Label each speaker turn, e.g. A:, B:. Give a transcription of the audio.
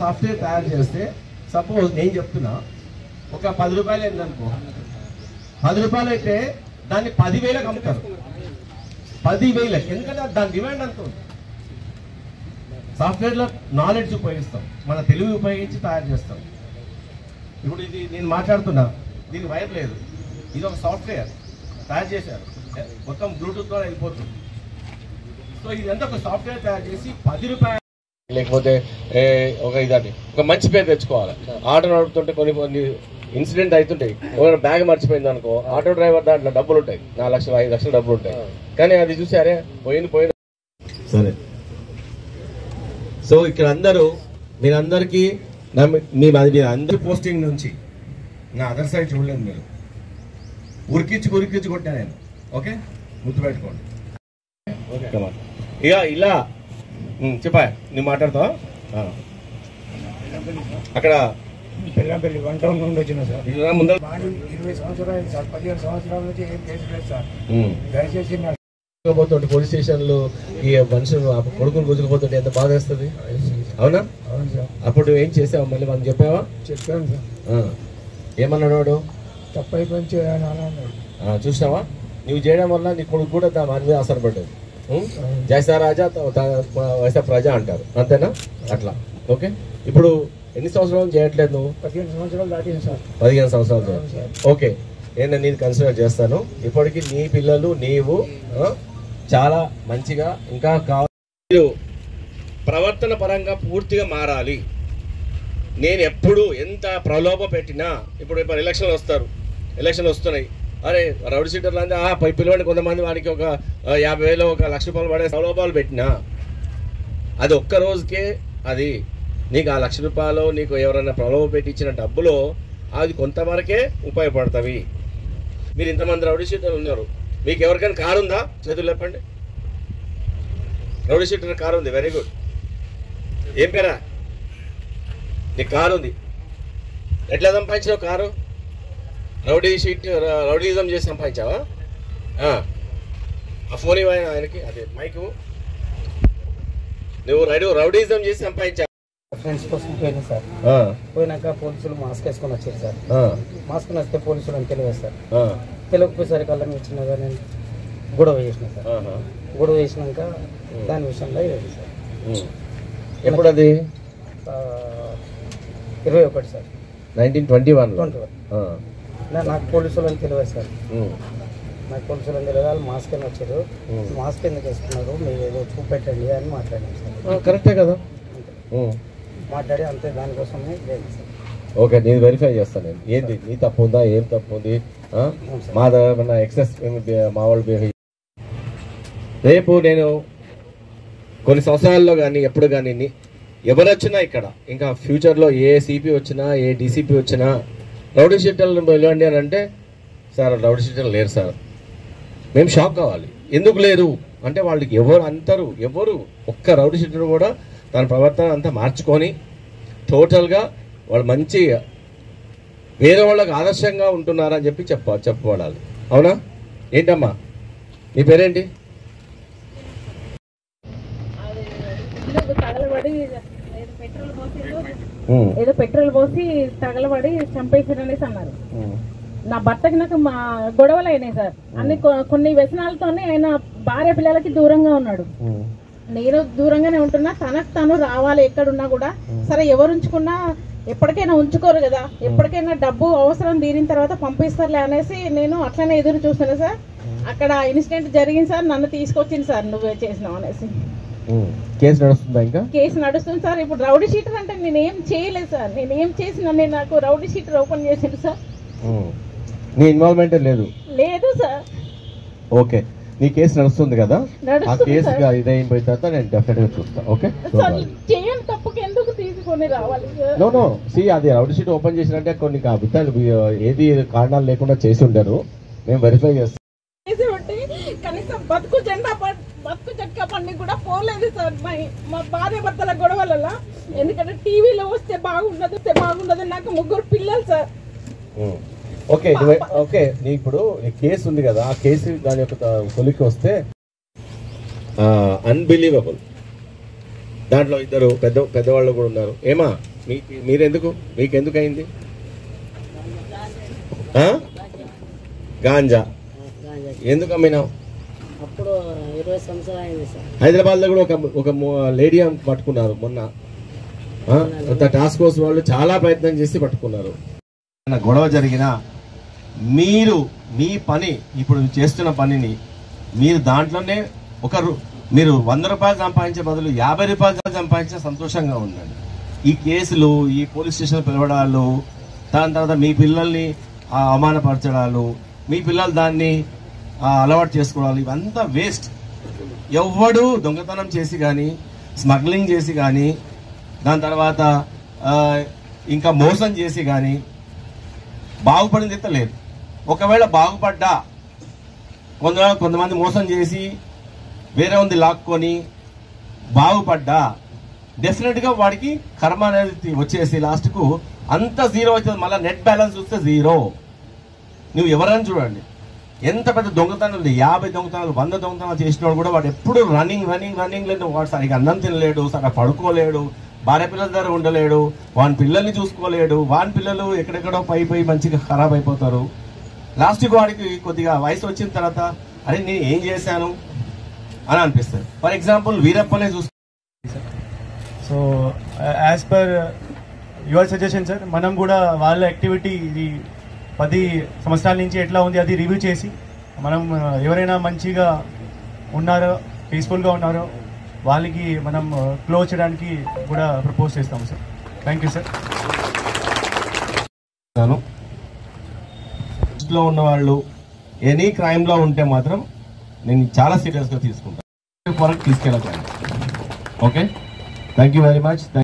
A: Software తయారు చేస్తే suppose నేను చెప్తున్నా ఒక 10 రూపాయలు ఏందనుకో, 10 రూపాయలు అయితే దాన్ని 10,000కి అమ్ముతారు. 10,000కి, ఎందుకంటే దాని డిమాండ్ అంత ఉంది. సాఫ్ట్వేర్లో నాలెడ్జ్ ఉపయోగిస్తాం, మన తెలివి ఉపయోగించి తయారు చేస్తాం. ఇప్పుడు ఇది నేను మాట్లాడుతున్నా, దీనికి వైర్ లేదు, ఇది ఒక సాఫ్ట్వేర్ తయారు చేశారు, మొత్తం బ్లూటూత్లో వెళ్ళిపోతుంది. సో ఇదంతా ఒక సాఫ్ట్వేర్ తయారు చేసి 10 రూపాయలు, లేకపోతే ఒక మంచి పేరు తెచ్చుకోవాలి. ఆటో నడుపుతుంటే కొన్ని ఇన్సిడెంట్ అవుతుంటాయి. బ్యాగ్ మర్చిపోయింది అనుకో, ఆటో డ్రైవర్ దాంట్లో డబ్బులు ఉంటాయి, 4 లక్షలు 5 లక్షలు డబ్బులు ఉంటాయి. కానీ అది చూసి అరే పోయింది. సరే, సో ఇక్కడ అందరూ మీరందరికీ అందరి పోస్టింగ్ నుంచి నా అదర్ సైడ్ చూడలేదు, మీరు ఉరికిచ్చి కొట్టా నేను. ఓకే, గుర్తుపెట్టుకోండి. ఇక ఇలా చెప్పా, నువ్వు మాట్లాడతావా? అక్కడ
B: పెళ్ళంపల్లి 1 టౌన్ నుండి వచ్చిన సార్.
A: ముందర
B: 20 సంవత్సరాలు సార్, 15 సంవత్సరాల నుంచి ఏం కేసు లేదు సార్. దయచేసి
A: పోతుంటే పోలీస్ స్టేషన్లో ఈ మనుషులు కొడుకులు గుజుకుపోతుంటే ఎంత బాధ వేస్తుంది, అవునా?
B: అవును సార్.
A: అప్పుడు ఏం చేసావు, మళ్ళీ మనం చెప్పావా?
B: చెప్పాను సార్.
A: ఏమన్నాడు వాడు?
B: తప్పై పని చేయాలని అన్నాడు.
A: చూసినావా, నువ్వు చేయడం వల్ల నీ కొడుకు కూడా దాని మీద ఆసరపడ్డది. జైసా రాజా వైసా ప్రజా అంటారు, అంతేనా? అట్లా. ఓకే, ఇప్పుడు ఎన్ని సంవత్సరాలు చేయట్లేదు నువ్వు?
B: 15 సంవత్సరాలు దాటింది సార్.
A: 15 సంవత్సరాలు. ఓకే, నేను నీకు కన్సిడర్ చేస్తాను. ఇప్పటికీ నీ పిల్లలు నీవు చాలా మంచిగా ఇంకా కావాలి, ప్రవర్తన పరంగా పూర్తిగా మారాలి. నేను ఎప్పుడు ఎంత ప్రలోభ పెట్టినా, ఇప్పుడు ఎలక్షన్లు వస్తున్నాయి, అరే రౌడీ షీటర్లు అంటే పిల్లవాడిని కొంతమంది వాడికి ఒక 50,000 1 లక్ష రూపాయలు పడే ప్రలోభాలు పెట్టినా అది ఒక్క రోజుకే, అది నీకు ఆ 1 లక్ష రూపాయలు నీకు ఎవరైనా ప్రలోభ పెట్టి ఇచ్చిన డబ్బులో అది కొంతవరకే ఉపయోగపడతాయి. మీరు ఇంతమంది రౌడీ షీటర్లు ఉన్నారు, మీకు ఎవరికైనా కారు ఉందా? చేతులు చెప్పండి. రౌడీ షీటర్ కారు ఉంది, వెరీ గుడ్. ఏం పేరా? నీకు కారు ఉంది, ఎట్లా సంపాదించావు కారు? రౌడీజం చేసి సంపాదించావా? ఆ ఫోన్ ఇవ్వని ఆయనకి, అదే మైకు. నువ్వు రౌడీజం చేసి సంపాదించావు.
B: ఫ్రెండ్స్ కోసం పోయినా సార్. పోయినాక పోలీసులు మాస్క్ వేసుకొని వచ్చారు సార్. మాస్క్ వస్తే పోలీసులు అని తెలియదు తెలియకపోయేసరికి వాళ్ళని వచ్చిన నేను గొడవ చేసిన సార్. గొడవ చేసినాక దాని విషయంలో ఇది సార్.
A: ఎప్పుడు అది?
B: 21 సార్,
A: 1921.
B: నాకు పోలీసులు అని తెలియదు సార్. నాకు పోలీసులు అని తెలియదు. వాళ్ళు మాస్క్ అని వచ్చారు, మాస్క్ ఎందుకు వేసుకున్నారు, మీరు ఏదో చూపెట్టండి అని మాట్లాడాను సార్. కరెక్టే కదా, మాట్లాడి అంతే, దానికోసమే లేదు సార్.
A: ఓకే, నేను వెరిఫై చేస్తాను. నేను ఏంది నీ తప్పు ఉందా, ఏం తప్పు ఉంది, మా దగ్గర ఎక్సెస్ మా వాళ్ళు బిహేవ్. రేపు నేను కొన్ని సంవత్సరాల్లో కానీ ఎప్పుడు కానీ ఎవరు వచ్చినా ఇక్కడ ఇంకా ఫ్యూచర్లో ఏ సిపి వచ్చినా ఏ డీసీపీ వచ్చినా రౌడీ షీటర్లు వెళ్ళండి అని అంటే, సార్ రౌడీ షీటర్లు లేరు సార్, మేము షాక్ కావాలి. ఎందుకు లేరు అంటే వాళ్ళకి ఎవరు ఒక్క రౌడీ షీటర్ కూడా తన ప్రవర్తన అంతా మార్చుకొని టోటల్గా వాళ్ళు మంచి వేరే వాళ్ళకి ఆదర్శంగా ఉంటున్నారని చెప్పి చెప్పబడాలి. అవునా? ఏంటమ్మా నీ పేరేంటి?
C: ఏదో పెట్రోల్ పోసి తగలబడి చంపేసారనేసి అన్నారు. నా భర్తకి నాకు మా గొడవలు అయినాయి సార్. అన్ని కొన్ని వ్యసనాలతోనే ఆయన భార్య పిల్లలకి దూరంగా ఉన్నాడు. నేను దూరంగానే ఉంటున్నా, తనకు తను రావాలి ఎక్కడున్నా కూడా. సరే ఎవరు ఉంచుకున్నా ఎప్పటికైనా ఉంచుకోరు కదా, ఎప్పటికైనా డబ్బు అవసరం తీరిన తర్వాత పంపిస్తారులే అనేసి నేను అట్లనే ఎదురు చూస్తాను సార్. అక్కడ ఇన్సిడెంట్ జరిగింది సార్, నన్ను తీసుకొచ్చింది సార్, నువ్వే చేసినావు అనేసి.
A: కేసు నడుస్తుందా? ఇంకా కేసు
C: నడుస్తుంది సార్. ఇప్పుడు రౌడీ షీటర్ అంటే నేనేం చేయలేదు సార్, నేనేం చేసినా నేను నాకు రౌడీ షీటర్ ఓపెన్ చేసిండు సార్.
A: నీ ఇన్వాల్వ్మెంట్ లేదు
C: సార్.
A: ఓకే, నీ కేసు నడుస్తుంది కదా, ఆ కేసు ఇదైపోయిన తర్వాత నేను డెఫినెట్ గా చూస్తా. ఓకే,
C: చేయని తప్పుకి ఎందుకు తీసుకొని రావాలి?
A: నో సి అది రౌడీ షీట్ ఓపెన్ చేసినట్టే కొన్ని ఏది కారణాలు లేకుండా చేసి ఉంటారు, మేము వెరిఫై చేస్తాం.
C: కనీసం బతుకు జట్కా పండి కూడా పోలేదు సార్ మా భార్య భర్తల గొడవల. ఎందుకంటే టీవీలో వస్తే బాగుండదు, నాకు 3 పిల్లలు సార్.
A: ఓకే ఓకే, నీ ఇప్పుడు కేసు ఉంది కదా, ఆ కేసు దాని యొక్క కొలికి వస్తే అన్బిలీవబుల్. దాంట్లో 2 పెద్దవాళ్ళు కూడా ఉన్నారు. ఏమా మీరెందుకు మీకెందుకు అయింది? గాంజా ఎందుకు అమ్మినావు?
D: అప్పుడు 20 సంవత్సరాలు అయింది సార్.
A: హైదరాబాద్ లో కూడా ఒక లేడీ పట్టుకున్నారు మొన్న. టాస్క్ ఫోర్స్ వాళ్ళు చాలా ప్రయత్నం చేసి పట్టుకున్నారు. గొడవ జరిగినా మీరు మీ పని ఇప్పుడు చేస్తున్న పనిని మీరు దాంట్లోనే మీరు 100 రూపాయలు సంపాదించే బదులు 50 రూపాయలు సంపాదించే సంతోషంగా ఉండండి. ఈ కేసులు, ఈ పోలీస్ స్టేషన్ పిలవడాలు, దాని తర్వాత మీ పిల్లల్ని అవమానపరచడాలు, మీ పిల్లలు దాన్ని అలవాటు చేసుకోవడాలు, ఇవంతా వేస్ట్. ఎవ్వడు దొంగతనం చేసి కానీ, స్మగ్లింగ్ చేసి కానీ, దాని తర్వాత ఇంకా మోసం చేసి కానీ బాగుపడింది అయితే లేదు. ఒకవేళ బాగుపడ్డా కొంతమంది మోసం చేసి వేరే ఉంది లాక్కొని బాగుపడ్డా డెఫినెట్గా వాడికి కర్మ అనేది వచ్చేసి లాస్ట్కు అంత జీరో అవుతుంది. మళ్ళీ నెట్ బ్యాలెన్స్ చూస్తే జీరో. నువ్వు ఎవరైనా చూడండి, ఎంత పెద్ద దొంగతనాలు, 50 దొంగతనాలు 100 దొంగతనాలు చేసినవాడు కూడా వాడు ఎప్పుడు రన్నింగ్ లేదు. వాడు సరిగ్గా అన్నం తినలేడు, సరిగ్గా పడుకోలేడు, భార్య పిల్లల దగ్గర ఉండలేడు, వాని పిల్లల్ని చూసుకోలేడు, వాని పిల్లలు ఎక్కడెక్కడో పై మంచిగా ఖరాబ్ అయిపోతారు. లాస్ట్కి వాడికి కొద్దిగా వయసు వచ్చిన తర్వాత అరే నేను ఏం చేశాను అని అనిపిస్తుంది. ఫర్ ఎగ్జాంపుల్ వీరప్పనే చూస్తే,
E: so as per your suggestion sir, మనం కూడా వాళ్ళ యాక్టివిటీ ఇది 10 సంవత్సరాల నుంచి ఎట్లా ఉంది అది రివ్యూ చేసి మనం ఎవరైనా మంచిగా ఉన్నారో, పీస్ఫుల్గా ఉన్నారో వాళ్ళకి మనం క్లోజ్ చేయడానికి కూడా ప్రపోజ్ చేస్తాము సార్. Thank you sir.
A: లో ఉన్న వాళ్ళు ఎనీ క్రైమ్లో ఉంటే మాత్రం నేను చాలా సీరియస్గా తీసుకుంటాను. తీసుకెళ్ళగలను. Okay, thank you very much.